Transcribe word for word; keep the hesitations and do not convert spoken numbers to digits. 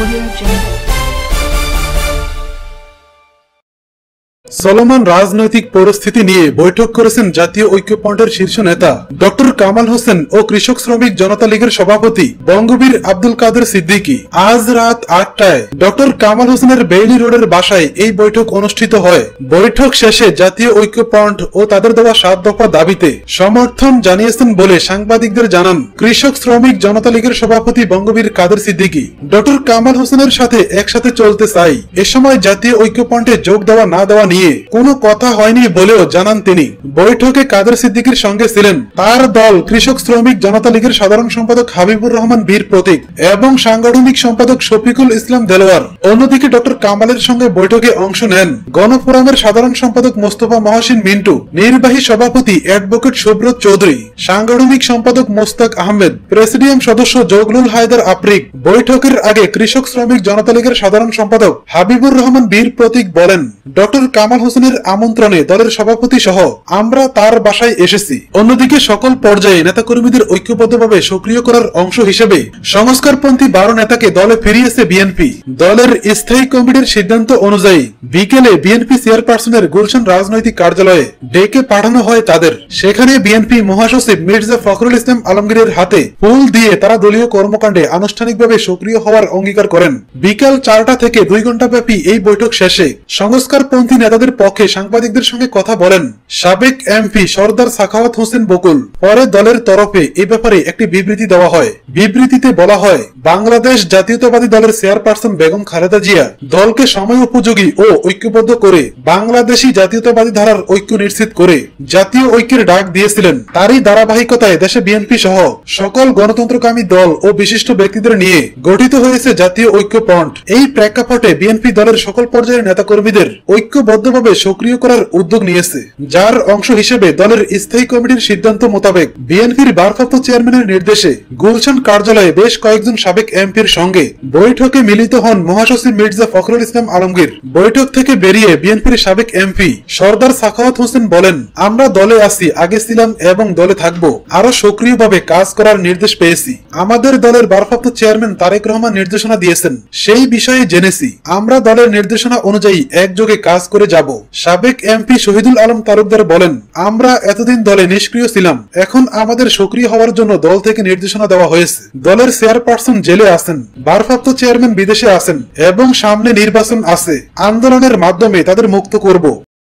Audio Jungle. চলমান রাজনৈতিক পরিস্থিতি নিয়ে বৈঠক করেছেন জাতীয় ঐক্যফ্রন্টের শীর্ষ নেতা ডক্টর কামাল হোসেন ও কৃষক শ্রমিক জনতা লীগের সভাপতি বঙ্গবীর আব্দুল কাদের সিদ্দিকী। আজ রাত আটটায় ডক্টর কামাল হোসেনের বেইলি রোডের বাসায় এই বৈঠক অনুষ্ঠিত হয়। বৈঠক শেষে জাতীয় ঐক্যফ্রন্ট ও তাদের দেওয়া সাত দফা দাবিতে সমর্থন জানিয়েছেন বলে সাংবাদিকদের জানান কৃষক শ্রমিক জনতা লীগের সভাপতি বঙ্গবীর কাদের সিদ্দিকী। ডক্টর কামাল হোসেনের সাথে একসাথে চলতে চাই, এ সময় জাতীয় ঐক্যফ্রন্টে যোগ দেওয়া না দেওয়া নিয়ে কোনো কথা হয়নি বলেও জানান তিনি। বৈঠকে কাদের সিদ্দিকীর সঙ্গে ছিলেন তার দল কৃষক শ্রমিক জনতা লীগের সাধারণ সম্পাদক হাবিবুর রহমান বীর প্রতীক এবং সাংগঠনিক সম্পাদক শফিকুল ইসলাম দেলোয়ার। অন্যদিকে ডক্টর কামালের সঙ্গে বৈঠকে অংশ নেন গণফোরামের সাধারণ সম্পাদক মোস্তফা মহসিন মিন্টু, নির্বাহী সভাপতি অ্যাডভোকেট সুব্রত চৌধুরী, সাংগঠনিক সম্পাদক মোস্তাক আহমেদ, প্রেসিডিয়াম সদস্য জগলুল হায়দার আফ্রিক। বৈঠকের আগে কৃষক শ্রমিক জনতা লীগের সাধারণ সম্পাদক হাবিবুর রহমান বীর প্রতীক বলেন, ডক্টর কামাল হোসেনের আমন্ত্রণে দলের সভাপতি সহ আমরা তার বাসায় এসেছি। অন্যদিকে সকল পর্যায়ে নেতাকর্মীদের ঐক্যবদ্ধভাবে সক্রিয় করার অংশ হিসেবে সংস্কারপন্থী বারো নেতাকে দলে ফিরিয়েছে বিএনপি। দলের স্থায়ী কমিটির সিদ্ধান্ত অনুযায়ী বিকেলে বিএনপি চেয়ারপারসনের গুলশান রাজনৈতিক কার্যালয়ে ডেকে পাঠানো হয় তাদের। সেখানে বিএনপি মহাসচিব মির্জা ফখরুল ইসলাম আলমগীরের হাতে ফুল দিয়ে তারা দলীয় কর্মকাণ্ডে আনুষ্ঠানিকভাবে সক্রিয় হওয়ার অঙ্গীকার করেন। বিকাল চারটা থেকে দুই ঘন্টা ব্যাপী এই বৈঠক শেষে সংস্কারপন্থী নেতাদের পক্ষে সাংবাদিকদের সঙ্গে কথা বলেন সাবেক এমপি সরদার সাখাওয়াত হোসেন বকুল। পরে দলের তরফে এ ব্যাপারে একটি বিবৃতি দেওয়া হয়। বিবৃতিতে বলা হয়, বাংলাদেশ জাতীয়তাবাদী দলের চেয়ারপারসন বেগম খালেদা জিয়া দলকে সময় উপযোগী ও ঐক্যবদ্ধ করে বাংলাদেশী জাতীয়তাবাদী ধারার ঐক্য নিশ্চিত করে জাতীয় ঐক্যের ডাক দিয়েছিলেন। তারই ধারাবাহিকতায় দেশে বিএনপি সহ সকল গণতন্ত্রকামী দল ও বিশিষ্ট ব্যক্তিদের নিয়ে গঠিত হয়েছে জাতীয় ঐক্যফ্রন্ট। এই প্রেক্ষাপটে বিএনপি দলের সকল পর্যায়ের নেতাকর্মীদের ঐক্যবদ্ধভাবে সক্রিয় করার উদ্যোগ নিয়েছে, যার অংশ হিসেবে দলের স্থায়ী কমিটির সিদ্ধান্ত মোতাবেক বিএনপির ভারপ্রাপ্ত চেয়ারম্যানের নির্দেশে গুলশান কার্যালয়ে বেশ কয়েকজন সাবেক এমপির সঙ্গে বৈঠকে মিলিত হন মহাসচিব মির্জা ফখরুল ইসলাম আলমগীর। বৈঠক থেকে বেরিয়ে বিএনপির সাবেক এমপি সরদার সাখাওয়াত হোসেন বলেন, আমরা দলে আছি, আগে ছিলাম এবং দলে থাকবো, আরো সক্রিয়ভাবে কাজ করার নির্দেশ পেয়েছি। আমাদের দলের ভারপ্রাপ্ত চেয়ারম্যান তারেক রহমান নির্দেশনা দিয়েছেন, সেই বিষয়ে জেনেছি। আমরা দলের নির্দেশনা অনুযায়ী একযোগে কাজ করে যাব। সাবেক এমপি শহীদুল আলম তালুকদার বলেন, আমরা এতদিন দলে নিষ্ক্রিয় ছিলাম, এখন আমাদের সক্রিয় হওয়ার জন্য দল থেকে নির্দেশনা দেওয়া হয়েছে। দলের চেয়ারপারসন জেলে আছেন, ভারপ্রাপ্ত চেয়ারম্যান বিদেশে আছেন এবং সামনে নির্বাচন আছে। আন্দোলনের মাধ্যমে তাদের মুক্ত করব।